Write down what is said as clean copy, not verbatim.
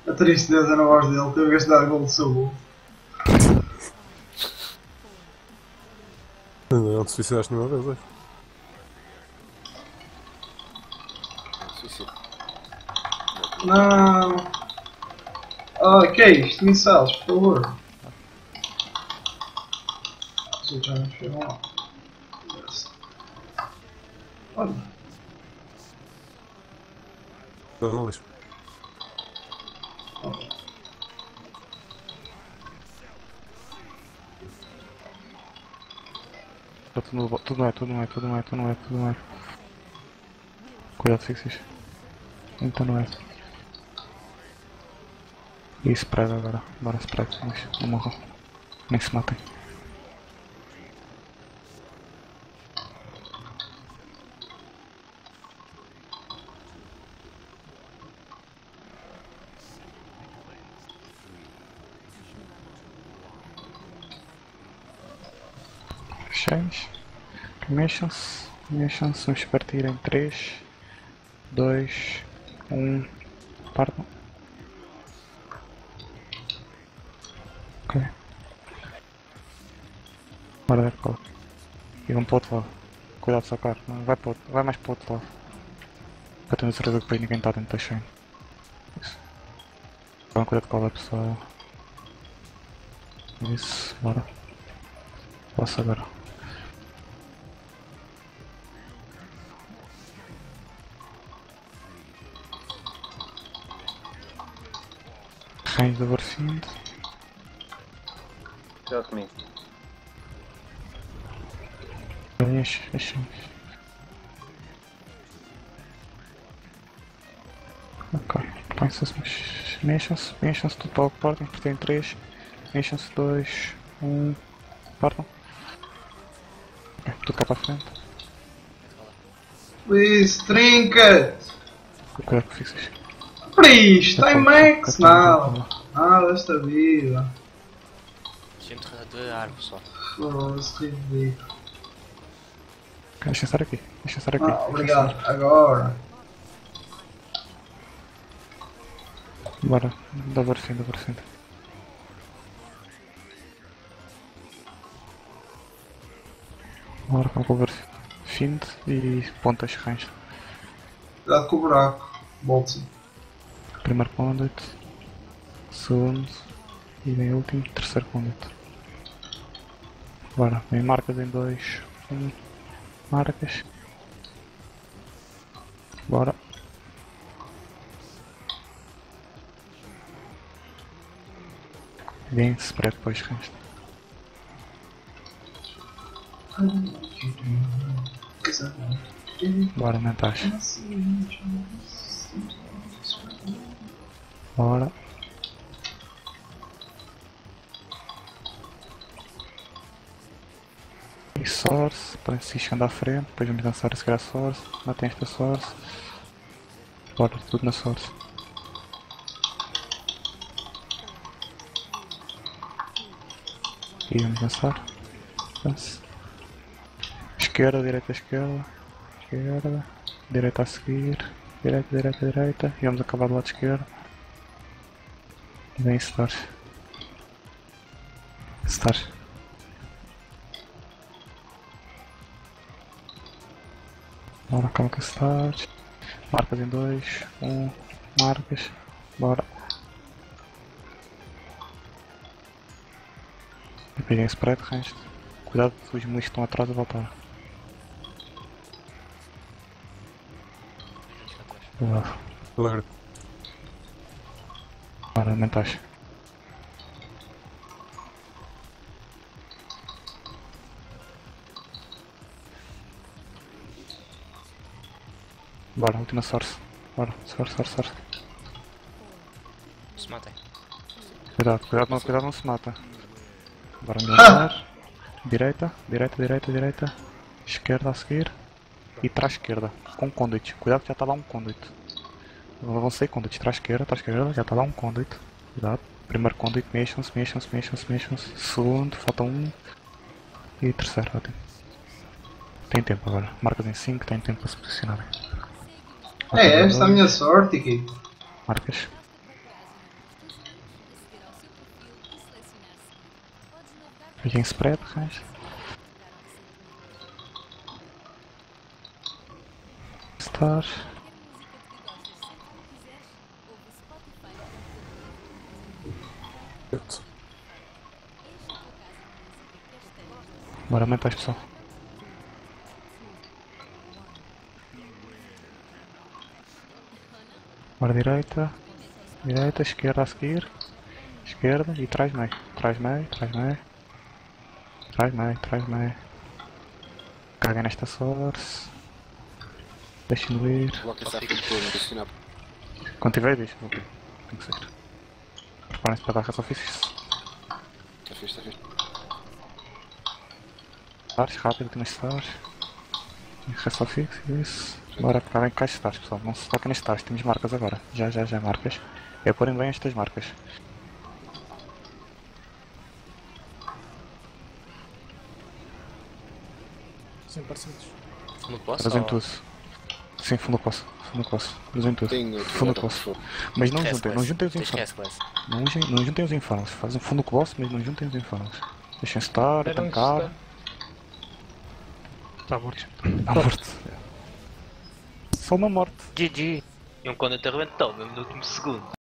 A tristeza na voz dele, teve a gastar gol do seu gol. Não te suicidaste nenhuma vez hoje. Suicídio. Não. Ah, que é isto? Missiles, por favor. Isso já não chegou lá. Olha. Não, não lixo. Tudo não é. Cuidado, fixes. Então não é. E spread agora. Bora spread, mas não morram. Nem se matem. Fechais. Mexam-se. Vamos partir em 3, 2, 1. Partam. Ok. Bora ver qual. E vão para o outro lado. Cuidado de sacar. Não, vai mais para o outro lado. Para ter certeza que depois ninguém está dentro da chain. Isso. Vão cuidado com a pessoa. Isso. Bora. Posso agora. Range do Overfield. Cuidado comigo. Enche. Ok. Mexam-se tudo para o partem. Partem 3. Mexam-se 2, 1. Partam. Ok, tudo cá para a frente. Please, trinket! Cuidado que fixas. Please, tem max? Não. Nada desta vida. Deixa-me de ar, pessoal. Foda-se, ridículo. Ok, deixa estar aqui. Ah, obrigado. Agora. Bora, dá Overfield. Bora com o Overfield e pontas range. Cuidado com o buraco. Volte-se. Primeiro conduit, segundo e bem último, terceiro conduit. Bora, vem marcas em 2, 1, marcas. Bora. Vem spread depois range. Bora, mentais. Bora. E source, podem se andar à frente, depois vamos lançar a seguir a source, matem esta source. Bora, tudo na source. E vamos lançar. Lance. Esquerda, direita, esquerda. Direita a seguir. Direita. E vamos acabar do lado esquerdo. E vem stars. Bora, calma com stars. Marcas em 2, 1, marcas. Bora. E peguem spread, range. Cuidado, os mulos que estão atrás a voltar. Boa. Alegre. Bora, mentais. Bora, última source. Bora, source. Se matem. Cuidado, não se mata. Bora melhorar. Direita. Esquerda a seguir. E trás esquerda. Com conduit. Cuidado que já está lá um conduit. Avancei conduit. Trás esquerda. Já está lá um conduit. Cuidado. Primeiro conduit. Mexam-se. Segundo. Falta um. E terceiro. Ótimo. Tem tempo agora. Marcas em 5. Tem tempo para se posicionarem. É esta a minha sorte, Kiko. Marcas. Fiquem spread, cães. Star. Certo. Bora aumentar, pessoal. Bora direita. Direita, esquerda a seguir. Esquerda e trás meio. Trás meio, trás meio. Trás meio, trás meio. Caguem nesta source. Deixem-no ir. Bloco está aqui por não ensinar. Quando tiver, diz. Ok. Tem que sair. Preparem-se para dar raça ofícios. Está fixe, está fixe. Stars, rápido, tem stars. Raça ofícios, isso. Bora preparem cá stars, pessoal. Não se toquem nas stars, temos marcas agora. Já, marcas. É porem bem estas marcas. Sem parecidos. Não posso? Trazem ou- tudo. Sim, fundo do poço. Fundo do poço. Trazem tudo. Tenho Fundo do poço. Mas não juntem, não juntem os Tens infernos. Castless. Não juntem os infernos. Fazem fundo com o boss, mas não juntem os infernos. Deixem estar, Era onde tancar. está? Está morto. Está morto. Só uma morte. GG. E um conduto arrebentou, mesmo no último segundo.